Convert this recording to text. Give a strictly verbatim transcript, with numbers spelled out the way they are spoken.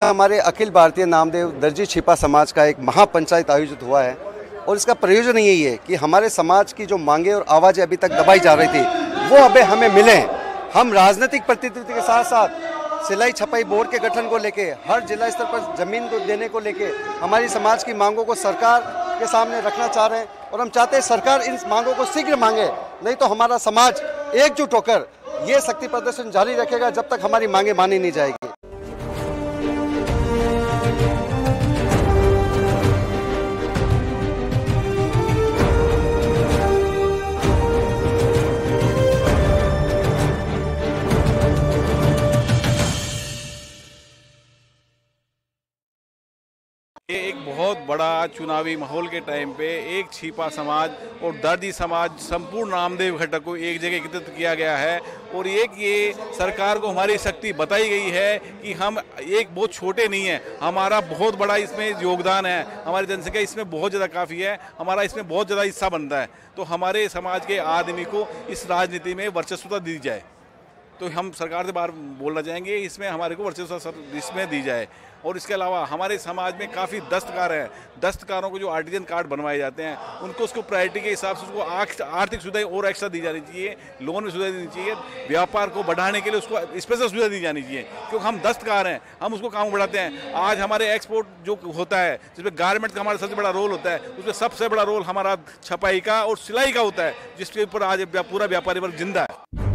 हमारे अखिल भारतीय नामदेव दर्जी छिपा समाज का एक महापंचायत आयोजित हुआ है और इसका प्रयोजन यही है कि हमारे समाज की जो मांगे और आवाज़ें अभी तक दबाई जा रही थी वो अब हमें मिलें। हम राजनीतिक प्रतिनिधि के साथ साथ सिलाई छपाई बोर्ड के गठन को लेके, हर जिला स्तर पर जमीन को देने को लेके हमारी समाज की मांगों को सरकार के सामने रखना चाह रहे हैं और हम चाहते हैं सरकार इन मांगों को शीघ्र मांगे, नहीं तो हमारा समाज एकजुट होकर ये शक्ति प्रदर्शन जारी रखेगा जब तक हमारी मांगे मानी नहीं जाएगी। ये एक बहुत बड़ा चुनावी माहौल के टाइम पे एक छिपा समाज और दर्जी समाज संपूर्ण नामदेव घटक को एक जगह एकत्रित किया गया है और एक ये सरकार को हमारी शक्ति बताई गई है कि हम एक बहुत छोटे नहीं हैं, हमारा बहुत बड़ा इसमें योगदान है, हमारी जनसंख्या इसमें बहुत ज़्यादा काफ़ी है, हमारा इसमें बहुत ज़्यादा हिस्सा बनता है। तो हमारे समाज के आदमी को इस राजनीति में वर्चस्वता दी जाए, तो हम सरकार से बार बोलना चाहेंगे इसमें हमारे को वर्चस्व इसमें दी जाए। और इसके अलावा हमारे समाज में काफ़ी दस्तकार हैं, दस्तकारों को जो आर्टिजन कार्ड बनवाए जाते हैं उनको उसको प्रायोरिटी के हिसाब से उसको आर्थिक सुविधाएं और एक्स्ट्रा दी जानी चाहिए, लोन में सुविधा देनी चाहिए, व्यापार को बढ़ाने के लिए उसको स्पेशल सुविधा दी जानी चाहिए क्योंकि हम दस्तकार हैं, हम उसको काम बढ़ाते हैं। आज हमारे एक्सपोर्ट जो होता है जिसमें गारमेंट का हमारा सबसे बड़ा रोल होता है, उसमें सबसे बड़ा रोल हमारा छपाई का और सिलाई का होता है जिसके ऊपर आज पूरा व्यापारी वर्ग जिंदा है।